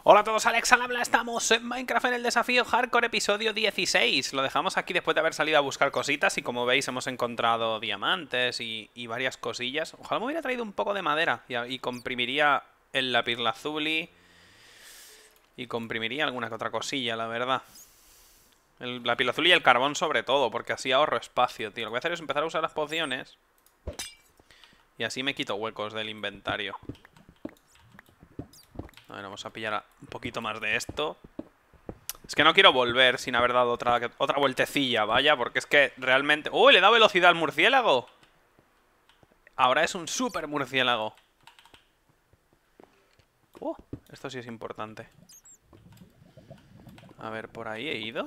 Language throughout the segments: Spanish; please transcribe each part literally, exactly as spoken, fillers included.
Hola a todos, Alex al habla, estamos en Minecraft en el desafío Hardcore episodio dieciséis. Lo dejamos aquí después de haber salido a buscar cositas y como veis hemos encontrado diamantes y, y varias cosillas. Ojalá me hubiera traído un poco de madera y, y comprimiría el lapislázuli y comprimiría alguna que otra cosilla, la verdad. El lapislázuli y el carbón sobre todo, porque así ahorro espacio, tío. Lo que voy a hacer es empezar a usar las pociones y así me quito huecos del inventario. A ver, vamos a pillar un poquito más de esto. Es que no quiero volver sin haber dado otra, otra vueltecilla, vaya, porque es que realmente... ¡Uy! Le he dado velocidad al murciélago. Ahora es un super murciélago. ¡Uh! Esto sí es importante. A ver, ¿por ahí he ido?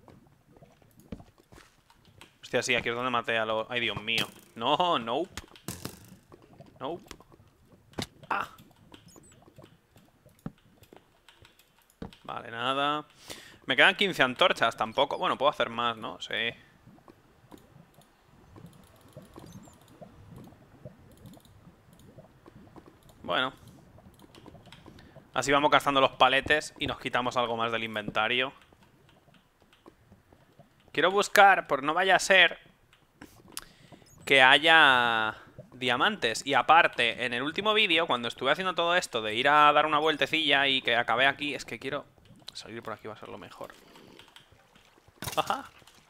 Hostia, sí, aquí es donde maté a los... ¡Ay, Dios mío! No, nope. Nope. ¡Ah! Vale, nada. Me quedan quince antorchas, tampoco. Bueno, puedo hacer más, ¿no? Sí. Bueno. Así vamos gastando los paletes y nos quitamos algo más del inventario. Quiero buscar, por no vaya a ser que haya diamantes. Y aparte, en el último vídeo, cuando estuve haciendo todo esto de ir a dar una vueltecilla y que acabé aquí, es que quiero salir por aquí, va a ser lo mejor. Ajá.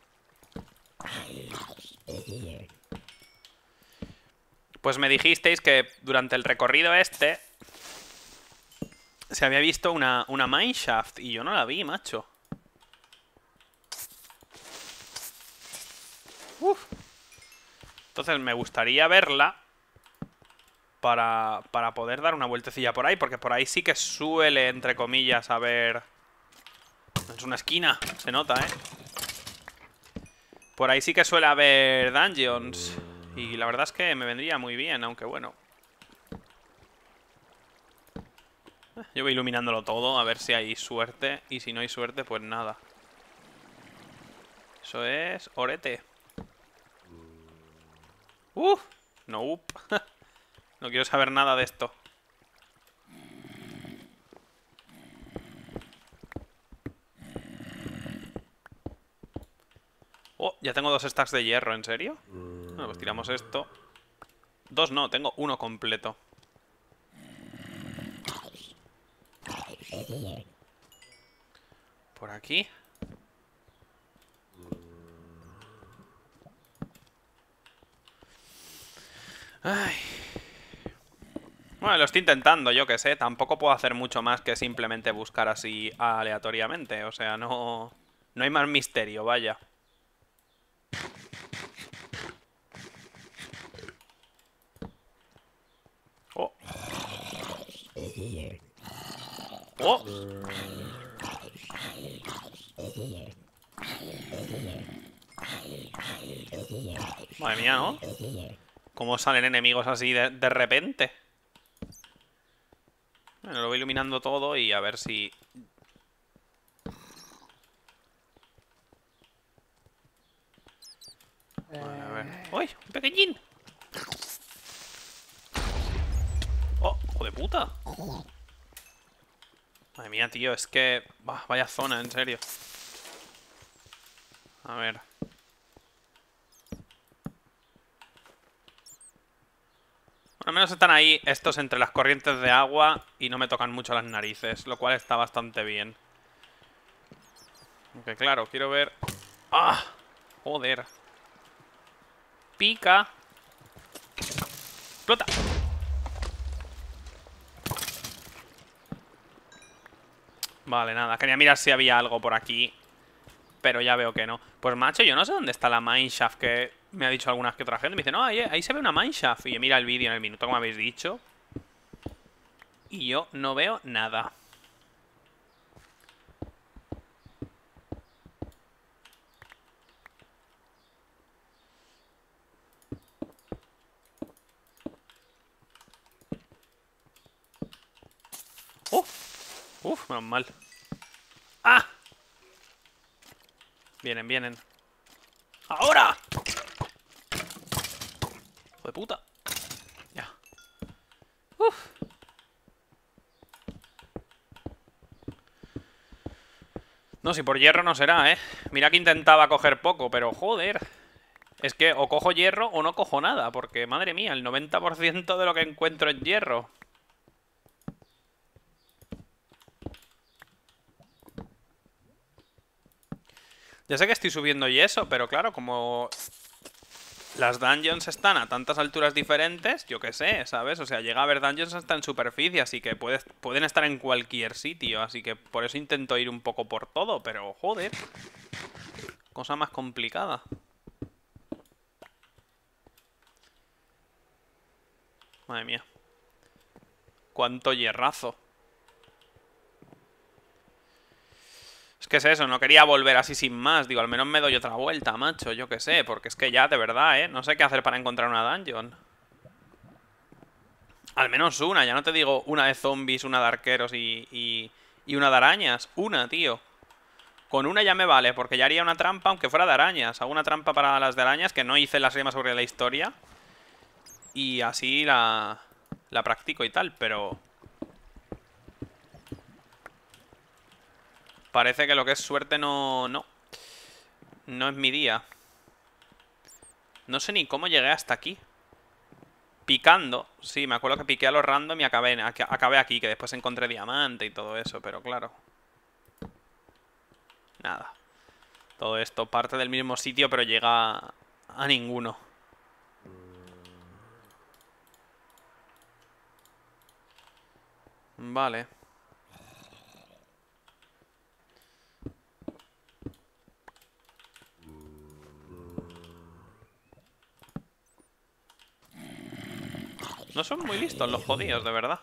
Pues me dijisteis que durante el recorrido este se había visto una, una mineshaft y yo no la vi, macho. Uf. Entonces me gustaría verla para, para poder dar una vueltecilla por ahí, porque por ahí sí que suele, entre comillas, haber... Es una esquina, se nota, ¿eh? Por ahí sí que suele haber dungeons. Y la verdad es que me vendría muy bien, aunque bueno. Yo voy iluminándolo todo, a ver si hay suerte. Y si no hay suerte, pues nada. Eso es orete. ¡Uf! Nope. No quiero saber nada de esto. Oh, ya tengo dos stacks de hierro, ¿en serio? Bueno, pues tiramos esto. Dos no, tengo uno completo. Por aquí. Ay. Bueno, lo estoy intentando, yo que sé. Tampoco puedo hacer mucho más que simplemente buscar así aleatoriamente. O sea, no... No hay más misterio, vaya. Oh. Oh. Madre mía, ¿no? ¿Cómo salen enemigos así de, de repente? Bueno, lo voy iluminando todo y a ver si... Vale, a ver... ¡Uy! ¡Un pequeñín! ¡Oh! ¡Hijo de puta! Madre mía, tío, es que... Bah, vaya zona, en serio. A ver... Al menos están ahí estos entre las corrientes de agua y no me tocan mucho las narices, lo cual está bastante bien. Aunque claro, quiero ver... ¡Ah! Joder. Pica. ¡Explota! Vale, nada. Quería mirar si había algo por aquí, pero ya veo que no. Pues macho, yo no sé dónde está la mineshaft que me ha dicho alguna que otra gente. Me dice, no, ahí, ahí se ve una mineshaft. Y yo mira el vídeo en el minuto, como habéis dicho. Y yo no veo nada. ¡Uf! ¡Uf! Menos mal. ¡Ah! Vienen, vienen. ¡Ahora! ¡Hijo de puta! Ya. ¡Uf! No, si por hierro no será, ¿eh? Mira que intentaba coger poco, pero joder. Es que o cojo hierro o no cojo nada, porque, madre mía, el noventa por ciento de lo que encuentro es hierro. Ya sé que estoy subiendo y eso, pero claro, como las dungeons están a tantas alturas diferentes, yo qué sé, ¿sabes? O sea, llega a haber dungeons hasta en superficie, así que puedes, pueden estar en cualquier sitio, así que por eso intento ir un poco por todo, pero joder. Cosa más complicada. Madre mía. Cuánto hierrazo. Es que es eso, no quería volver así sin más. Digo, al menos me doy otra vuelta, macho, yo qué sé. Porque es que ya, de verdad, ¿eh? No sé qué hacer para encontrar una dungeon. Al menos una, ya no te digo una de zombies, una de arqueros y, y, y una de arañas. Una, tío. Con una ya me vale, porque ya haría una trampa aunque fuera de arañas. Hago una trampa para las de arañas, que no hice la serie más sobre la historia. Y así la, la practico y tal, pero... Parece que lo que es suerte no... No. No es mi día. No sé ni cómo llegué hasta aquí. Picando. Sí, me acuerdo que piqué a los random y acabé, acabé aquí, que después encontré diamante y todo eso, pero claro. Nada. Todo esto parte del mismo sitio, pero llega a ninguno. Vale. No son muy listos los jodidos, de verdad.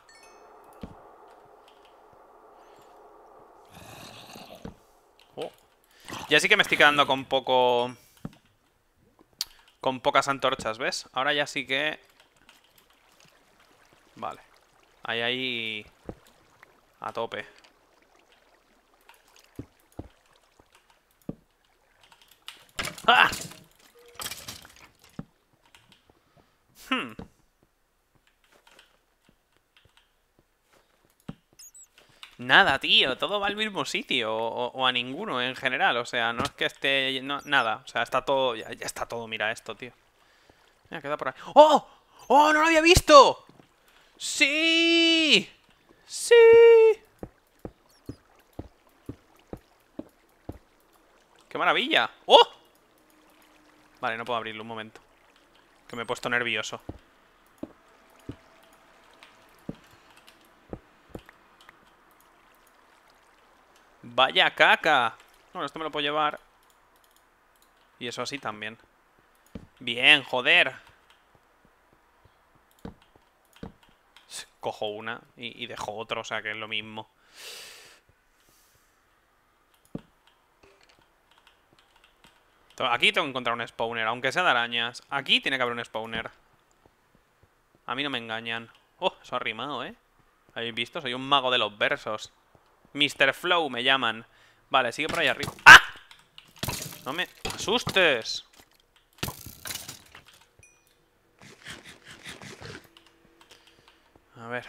Oh. Ya sí que me estoy quedando con poco... Con pocas antorchas, ¿ves? Ahora ya sí que... Vale. Ahí, ahí... A tope. ¡Ah! Hmm. Nada, tío, todo va al mismo sitio o, o a ninguno en general, o sea, no es que esté... No, nada, o sea, está todo... Ya, ya está todo, mira esto, tío. Mira, queda por ahí. ¡Oh! ¡Oh, no lo había visto! ¡Sí! ¡Sí! ¡Qué maravilla! ¡Oh! Vale, no puedo abrirlo un momento, que me he puesto nervioso. ¡Vaya caca! Bueno, esto me lo puedo llevar. Y eso así también. Bien, joder. Cojo una y, y dejo otra, o sea que es lo mismo. Aquí tengo que encontrar un spawner, aunque sea de arañas. Aquí tiene que haber un spawner. A mí no me engañan. Oh, eso ha rimado, ¿eh? ¿Habéis visto? Soy un mago de los versos. mister Flow me llaman. Vale, sigue por ahí arriba. ¡Ah! No me asustes. A ver.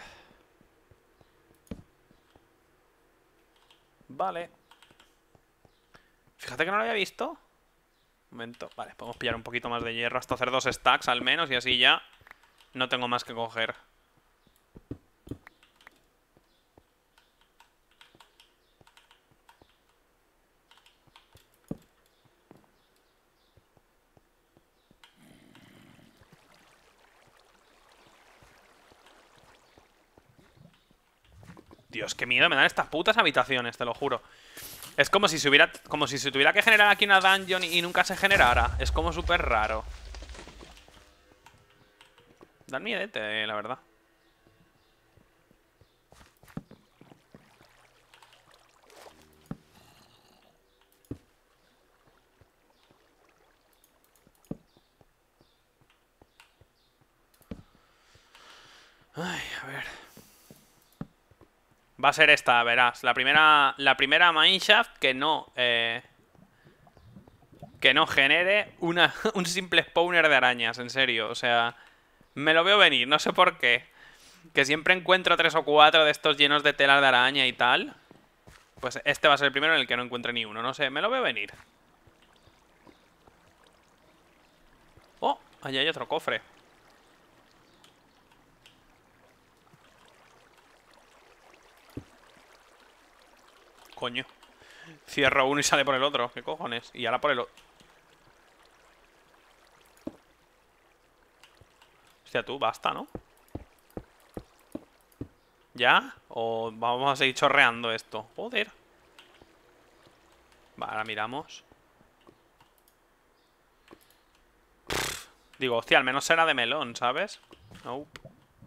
Vale. Fíjate que no lo había visto. Un momento. Vale, podemos pillar un poquito más de hierro hasta hacer dos stacks al menos y así ya no tengo más que coger. Dios, qué miedo me dan estas putas habitaciones, te lo juro. Es como si se hubiera, como si se tuviera que generar aquí una dungeon y nunca se generara. Es como súper raro. Dan miedete, la verdad. Ay, a ver. Va a ser esta, verás. La primera, la primera mineshaft que no... Eh, que no genere una, un simple spawner de arañas, en serio. O sea, me lo veo venir, no sé por qué. Que siempre encuentro tres o cuatro de estos llenos de telas de araña y tal. pues este va a ser el primero en el que no encuentre ni uno. No sé, me lo veo venir. Oh, allá hay otro cofre. Coño. Cierro uno y sale por el otro. ¿Qué cojones? Y ahora por el otro. Hostia, tú, basta, ¿no? ¿Ya? ¿O vamos a seguir chorreando esto? Joder. Vale, ahora miramos. Pff, digo, hostia, al menos será de melón, ¿sabes? Nope.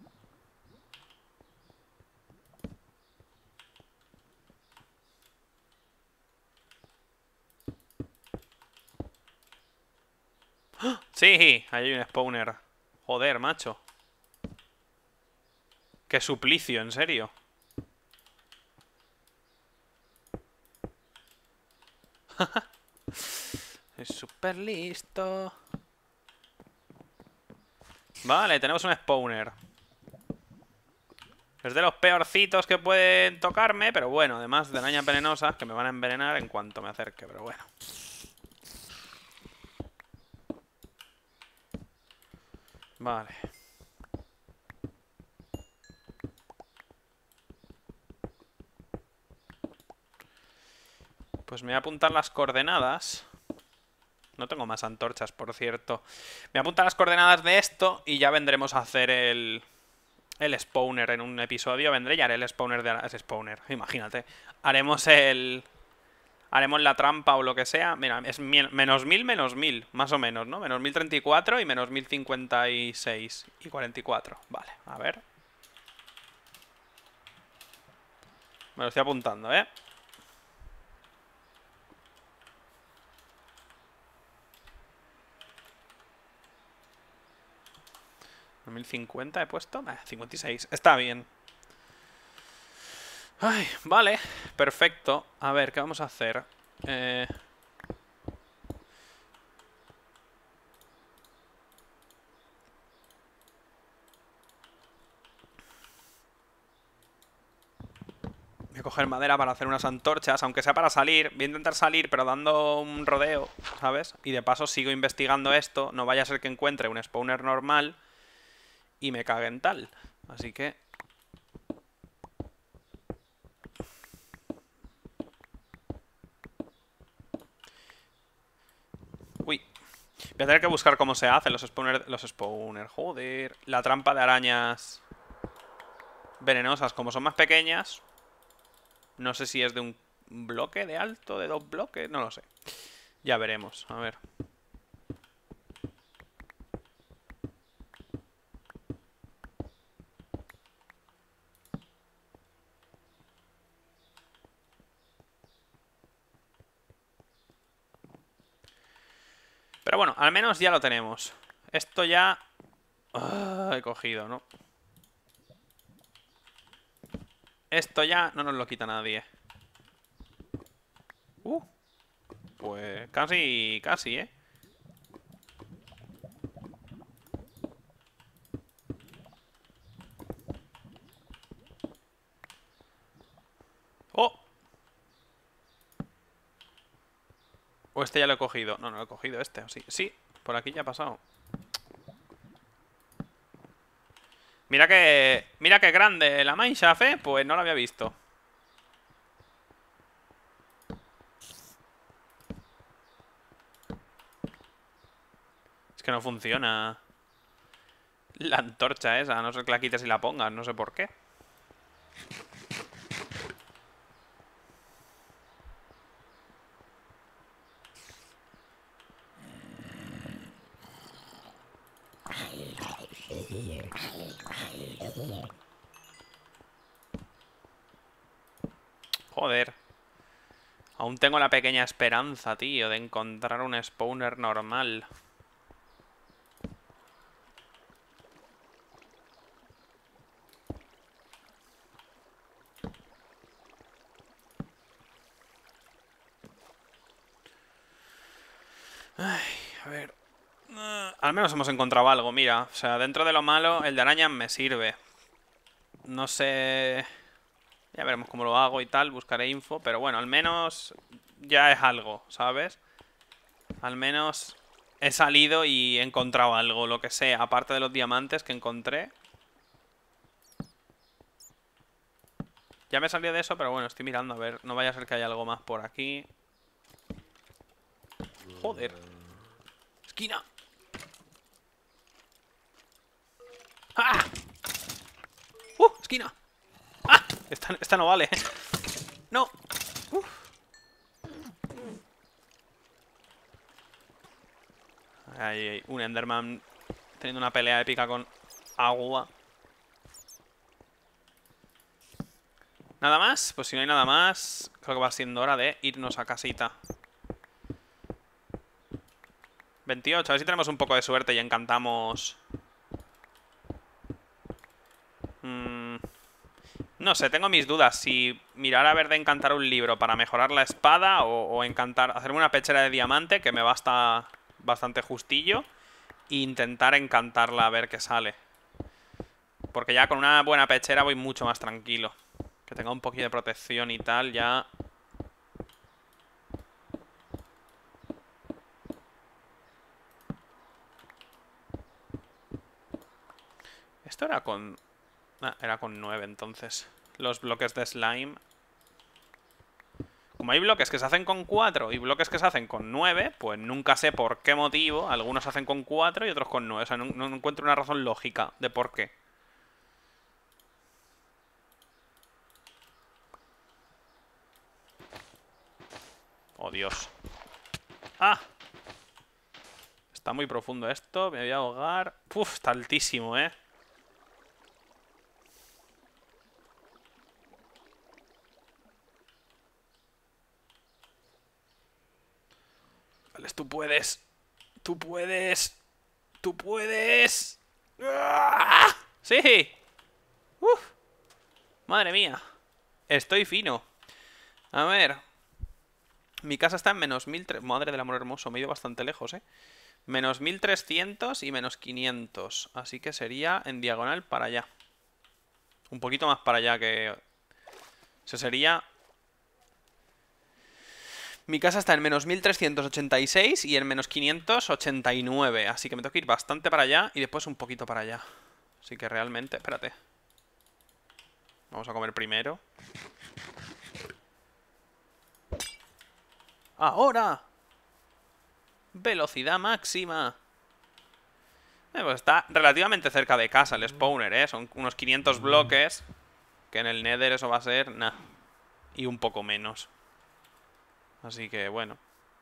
Sí, ahí hay un spawner. Joder, macho. Qué suplicio, en serio. Es súper listo. Vale, tenemos un spawner. Es de los peorcitos que pueden tocarme, pero bueno, además de arañas venenosas que me van a envenenar en cuanto me acerque, pero bueno. Vale. Pues me voy a apuntar las coordenadas. No tengo más antorchas, por cierto. Me voy a apuntar las coordenadas de esto y ya vendremos a hacer el... El spawner en un episodio. Vendré y haré el spawner de... Es spawner, imagínate. Haremos el... Haremos la trampa o lo que sea. Mira, es menos mil, menos mil, más o menos, ¿no? Menos mil treinta y cuatro y menos mil cincuenta y seis y cuarenta y cuatro. Vale, a ver. Me lo estoy apuntando, ¿eh? mil cincuenta he puesto. Eh, cincuenta y seis. Está bien. Ay, vale. Perfecto. A ver, ¿qué vamos a hacer? Eh... Voy a coger madera para hacer unas antorchas, aunque sea para salir. Voy a intentar salir, pero dando un rodeo, ¿sabes? Y de paso sigo investigando esto. No vaya a ser que encuentre un spawner normal y me cague en tal. Así que... Uy. Voy a tener que buscar cómo se hace los spawner... Los spawner, joder. La trampa de arañas venenosas, como son más pequeñas. No sé si es de un bloque de alto, de dos bloques, no lo sé. Ya veremos, a ver. Pero bueno, al menos ya lo tenemos. Esto ya... Ah, he cogido, ¿no? Esto ya no nos lo quita nadie. Uh. Pues casi, casi, ¿eh? ¡Oh! O este ya lo he cogido. No, no lo he cogido este, ¿o sí? Sí, por aquí ya ha pasado. Mira que... Mira que grande la mineshaft, ¿eh? Pues no lo había visto. Es que no funciona la antorcha esa, a no ser que la quites y la pongas, no sé por qué. Joder. Aún tengo la pequeña esperanza, tío, de encontrar un spawner normal. Ay, a ver. Uh, al menos hemos encontrado algo, mira. O sea, dentro de lo malo, el de araña me sirve. No sé... Ya veremos cómo lo hago y tal, buscaré info. Pero bueno, al menos ya es algo, ¿sabes? Al menos he salido y he encontrado algo, lo que sea. Aparte de los diamantes que encontré. Ya me salió de eso, pero bueno, estoy mirando a ver. No vaya a ser que haya algo más por aquí. Joder. Esquina. ¡Ah! ¡Uh! Esquina. ¡Ah! Esta, esta no vale. No. Uf. Ahí hay un Enderman teniendo una pelea épica con agua. ¿Nada más? Pues si no hay nada más, creo que va siendo hora de irnos a casita. veintiocho, a ver si tenemos un poco de suerte y encantamos. Mm, no sé, tengo mis dudas. Si mirar a ver de encantar un libro para mejorar la espada o, o encantar, hacerme una pechera de diamante, que me basta bastante justillo, e intentar encantarla a ver qué sale. Porque ya con una buena pechera voy mucho más tranquilo. Que tenga un poquito de protección y tal, ya... Esto era con... Ah, era con nueve entonces. Los bloques de slime. Como hay bloques que se hacen con cuatro y bloques que se hacen con nueve, pues nunca sé por qué motivo. Algunos se hacen con cuatro y otros con nueve. O sea, no, no encuentro una razón lógica de por qué. Oh, Dios. ¡Ah! Está muy profundo esto. Me voy a ahogar. Uf, está altísimo, ¿eh? Vale, tú puedes. Tú puedes. Tú puedes. ¡Ah! ¡Sí! ¡Uf! Madre mía. Estoy fino. A ver. Mi casa está en menos mil... Madre del amor hermoso, me he ido bastante lejos, ¿eh? Menos mil trescientos y menos quinientos. Así que sería en diagonal para allá. Un poquito más para allá que... Eso sería... Mi casa está en menos mil trescientos ochenta y seis y en menos quinientos ochenta y nueve. Así que me tengo que ir bastante para allá y después un poquito para allá. Así que realmente... Espérate. Vamos a comer primero. ¡Ahora! ¡Velocidad máxima! Eh, pues está relativamente cerca de casa el spawner, ¿eh? Son unos quinientos bloques. Que en el Nether eso va a ser... Nah. Y un poco menos. Así que, bueno.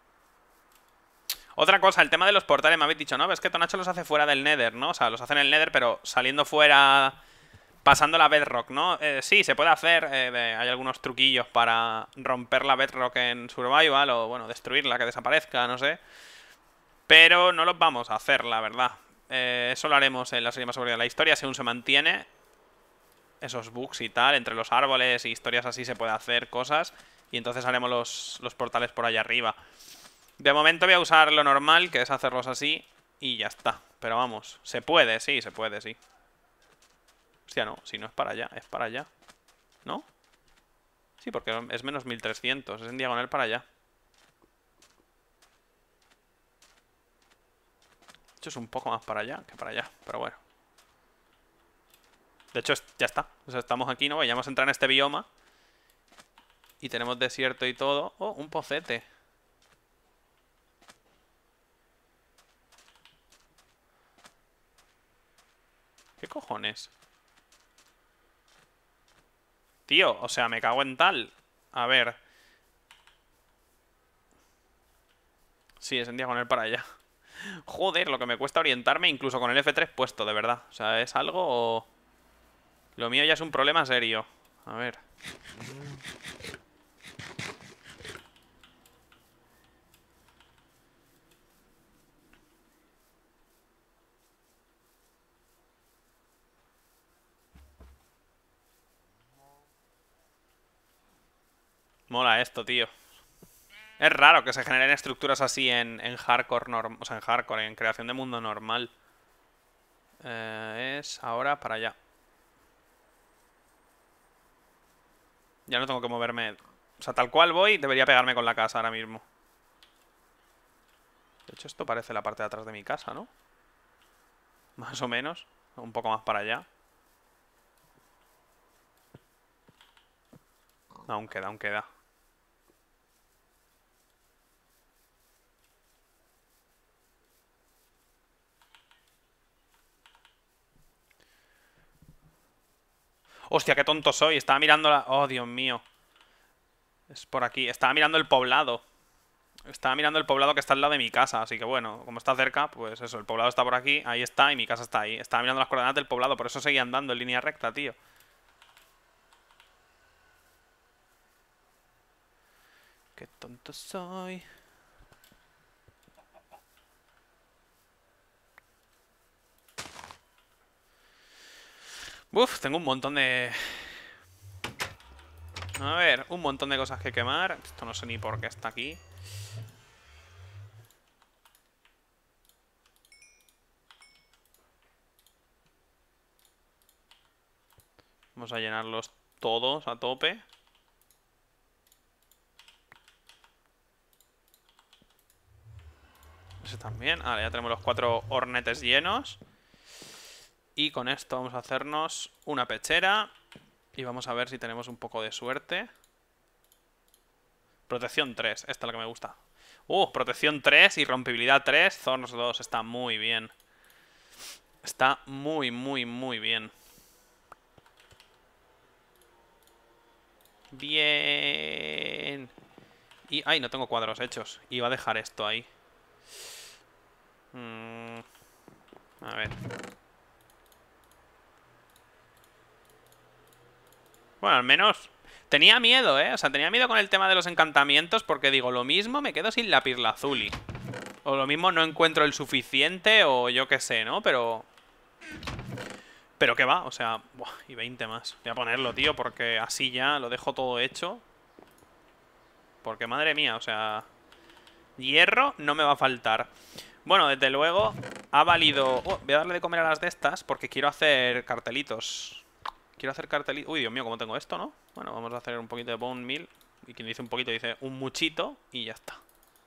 Otra cosa, el tema de los portales, me habéis dicho, ¿no? Es que Tonacho los hace fuera del Nether, ¿no? O sea, los hace en el Nether, pero saliendo fuera... Pasando la Bedrock, ¿no? Eh, sí, se puede hacer. Eh, de, hay algunos truquillos para romper la Bedrock en Survival o, bueno, destruirla, que desaparezca, no sé. Pero no los vamos a hacer, la verdad. Eh, eso lo haremos en la serie más sobre la historia, si aún se mantiene. Esos bugs y tal, entre los árboles y historias así se puede hacer cosas. Y entonces haremos los, los portales por allá arriba. De momento voy a usar lo normal, que es hacerlos así. Y ya está. Pero vamos, se puede, sí, se puede, sí. Hostia, no, si no es para allá, es para allá. ¿No? Sí, porque es menos mil trescientos, es en diagonal para allá. De hecho es un poco más para allá que para allá, pero bueno. De hecho, ya está. O sea, estamos aquí, ¿no? Ya hemos entrado en este bioma. Y tenemos desierto y todo. Oh, un pocete. ¿Qué cojones? Tío, o sea, me cago en tal. A ver. Sí, es en diagonal para allá. Joder, lo que me cuesta orientarme incluso con el F tres puesto, de verdad. O sea, es algo... Lo mío ya es un problema serio. A ver. Mola esto, tío. Es raro que se generen estructuras así en, en hardcore norm, o sea, en hardcore, en creación de mundo normal. Eh, es ahora para allá. Ya no tengo que moverme. O sea, tal cual voy, debería pegarme con la casa ahora mismo. De hecho, esto parece la parte de atrás de mi casa, ¿no? Más o menos. Un poco más para allá. Aún queda, aún queda. Hostia, qué tonto soy. Estaba mirando la... Oh, Dios mío. Es por aquí. Estaba mirando el poblado. Estaba mirando el poblado que está al lado de mi casa. Así que bueno, como está cerca, pues eso. El poblado está por aquí. Ahí está y mi casa está ahí. Estaba mirando las coordenadas del poblado. Por eso seguía andando en línea recta, tío. Qué tonto soy. Uf, tengo un montón de... A ver, un montón de cosas que quemar. Esto no sé ni por qué está aquí. Vamos a llenarlos todos a tope. Ese también. Vale, ya tenemos los cuatro hornetes llenos. Y con esto vamos a hacernos una pechera. Y vamos a ver si tenemos un poco de suerte. Protección tres, esta es la que me gusta. Uh, protección tres y rompibilidad tres. Thorns dos, está muy bien. Está muy, muy, muy bien. Bien. Y... Ay, no tengo cuadros hechos. Iba a dejar esto ahí. Mm, a ver. Bueno, al menos... Tenía miedo, ¿eh? O sea, tenía miedo con el tema de los encantamientos porque digo, lo mismo me quedo sin lapislázuli. O lo mismo no encuentro el suficiente o yo qué sé, ¿no? Pero... Pero que va, o sea... Buah, y veinte más. Voy a ponerlo, tío, porque así ya lo dejo todo hecho. Porque madre mía, o sea... Hierro no me va a faltar. Bueno, desde luego ha valido... Oh, voy a darle de comer a las de estas porque quiero hacer cartelitos. Quiero hacer cartelitos... Uy, Dios mío, ¿cómo tengo esto, no? Bueno, vamos a hacer un poquito de bone meal. Y quien dice un poquito dice un muchito y ya está.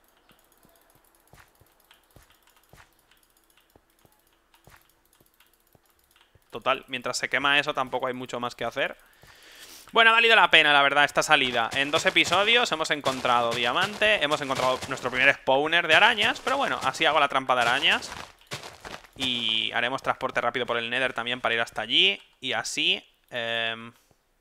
Total, mientras se quema eso tampoco hay mucho más que hacer. Bueno, ha valido la pena, la verdad, esta salida. En dos episodios hemos encontrado diamante, hemos encontrado nuestro primer spawner de arañas. Pero bueno, así hago la trampa de arañas. Y haremos transporte rápido por el Nether también para ir hasta allí. Y así... Eh,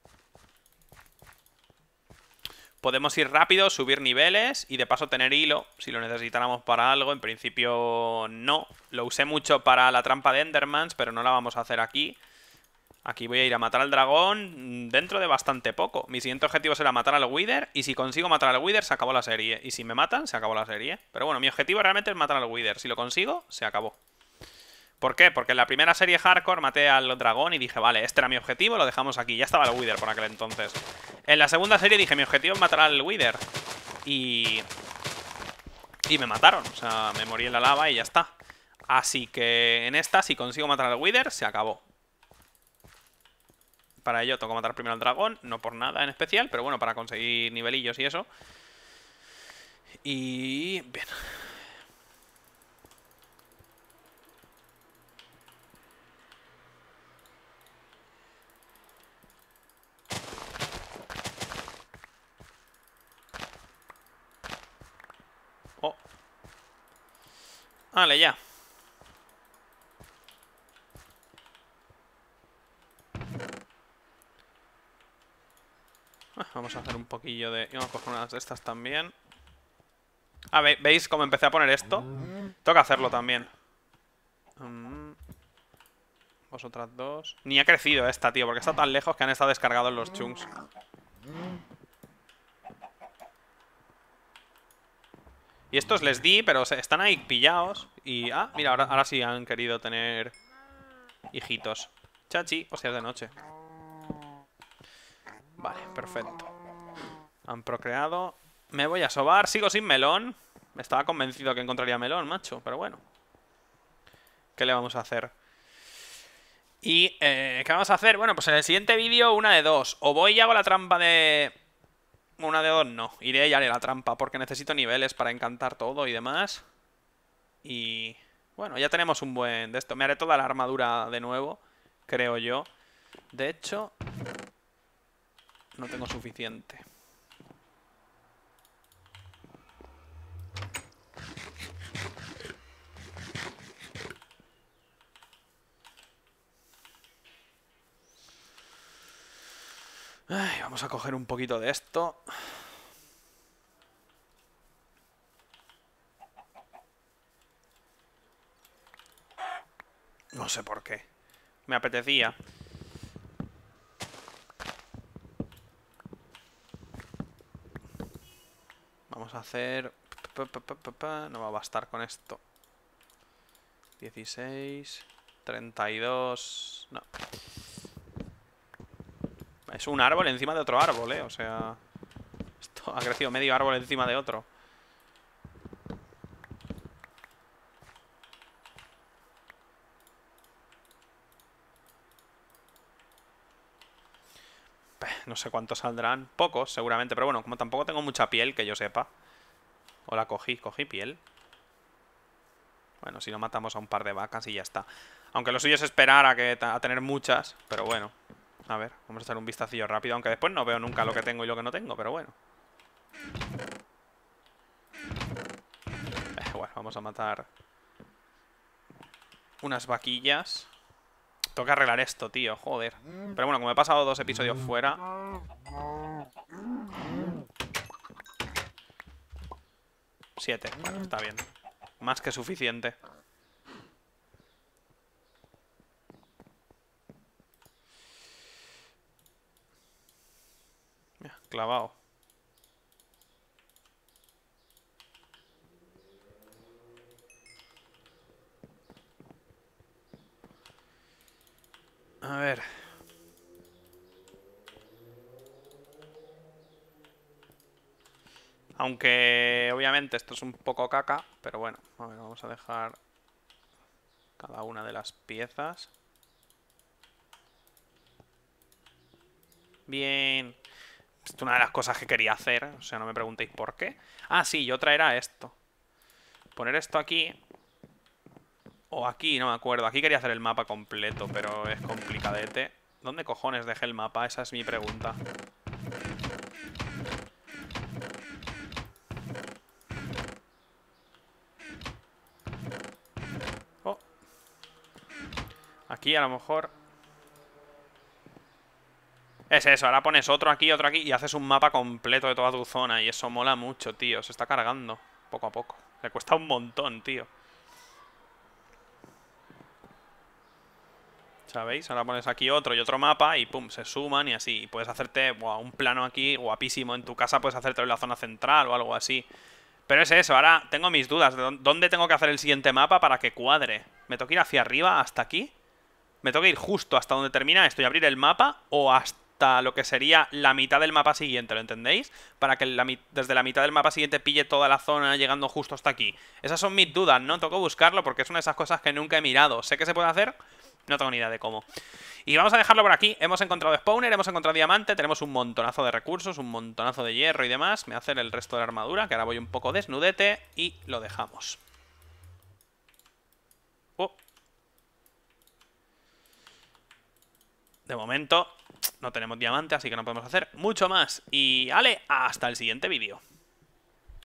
podemos ir rápido, subir niveles y de paso tener hilo, si lo necesitáramos para algo. En principio no. Lo usé mucho para la trampa de Endermans, pero no la vamos a hacer aquí. Aquí voy a ir a matar al dragón dentro de bastante poco. Mi siguiente objetivo será matar al Wither. Y si consigo matar al Wither, se acabó la serie. Y si me matan, se acabó la serie. Pero bueno, mi objetivo realmente es matar al Wither. Si lo consigo, se acabó. ¿Por qué? Porque en la primera serie hardcore maté al dragón y dije, vale, este era mi objetivo, lo dejamos aquí. Ya estaba el Wither por aquel entonces. En la segunda serie dije, mi objetivo es matar al Wither. Y... Y me mataron. O sea, me morí en la lava y ya está. Así que en esta, si consigo matar al Wither, se acabó. Para ello tengo que matar primero al dragón. No por nada en especial, pero bueno, para conseguir nivelillos y eso. Y... bien. Oh. Vale, ya. Vamos a hacer un poquillo de... Vamos a coger unas de estas también. Ah, ¿ve ¿veis cómo empecé a poner esto? Tengo que hacerlo también. um, Vosotras dos. Ni ha crecido esta, tío, porque está tan lejos que han estado descargados los chunks. Y estos les di, pero están ahí pillados. Y... ah, mira, ahora, ahora sí han querido tener hijitos. Chachi, hostias de noche. Vale, perfecto. Han procreado. Me voy a sobar, sigo sin melón. Estaba convencido que encontraría melón, macho, pero bueno. ¿Qué le vamos a hacer? Y, eh, ¿qué vamos a hacer? Bueno, pues en el siguiente vídeo una de dos. O voy y hago la trampa de... Una de dos no. Iré y haré la trampa porque necesito niveles para encantar todo y demás. Y... Bueno, ya tenemos un buen de esto. Me haré toda la armadura de nuevo, creo yo. De hecho... No tengo suficiente. Ay, vamos a coger un poquito de esto. No sé por qué. Me apetecía. Vamos a hacer... No va a bastar con esto. dieciséis... treinta y dos... No. Es un árbol encima de otro árbol, eh. O sea... Esto ha crecido medio árbol encima de otro. No sé cuántos saldrán. Pocos, seguramente. Pero bueno, como tampoco tengo mucha piel, que yo sepa. O la cogí, cogí piel. Bueno, si no matamos a un par de vacas y ya está. Aunque lo suyo es esperar a, que, a tener muchas. Pero bueno. A ver, vamos a hacer un vistacillo rápido. Aunque después no veo nunca lo que tengo y lo que no tengo. Pero bueno. Eh, bueno, vamos a matar unas vaquillas. Tengo que arreglar esto, tío, joder. Pero bueno, como he pasado dos episodios fuera... Siete, bueno, está bien. Más que suficiente. Mira, clavado. A ver... Aunque obviamente esto es un poco caca, pero bueno, a ver, vamos a dejar cada una de las piezas. Bien. Esto es una de las cosas que quería hacer, o sea, no me preguntéis por qué. Ah, sí, y otra era esto. Poner esto aquí. O aquí, no me acuerdo. Aquí quería hacer el mapa completo, pero es complicadete. ¿Dónde cojones dejé el mapa? Esa es mi pregunta. Oh. Aquí a lo mejor... Es eso, ahora pones otro aquí, otro aquí y haces un mapa completo de toda tu zona. Y eso mola mucho, tío. Se está cargando poco a poco. Le cuesta un montón, tío. ¿Sabéis? Ahora pones aquí otro y otro mapa y pum, se suman y así. Y puedes hacerte buah, un plano aquí guapísimo. En tu casa puedes hacerte en la zona central o algo así. Pero es eso, ahora tengo mis dudas. ¿De dónde tengo que hacer el siguiente mapa para que cuadre? ¿Me tengo que ir hacia arriba hasta aquí? ¿Me tengo que ir justo hasta donde termina esto y abrir el mapa? ¿O hasta lo que sería la mitad del mapa siguiente? ¿Lo entendéis? Para que la, desde la mitad del mapa siguiente pille toda la zona llegando justo hasta aquí. Esas son mis dudas, ¿no? Tengo que buscarlo porque es una de esas cosas que nunca he mirado. Sé que se puede hacer... No tengo ni idea de cómo. Y vamos a dejarlo por aquí. Hemos encontrado spawner, hemos encontrado diamante. Tenemos un montonazo de recursos, un montonazo de hierro y demás. Me voy a hacer el resto de la armadura, que ahora voy un poco desnudete. Y lo dejamos. Oh. De momento no tenemos diamante, así que no podemos hacer mucho más. Y ale, hasta el siguiente vídeo.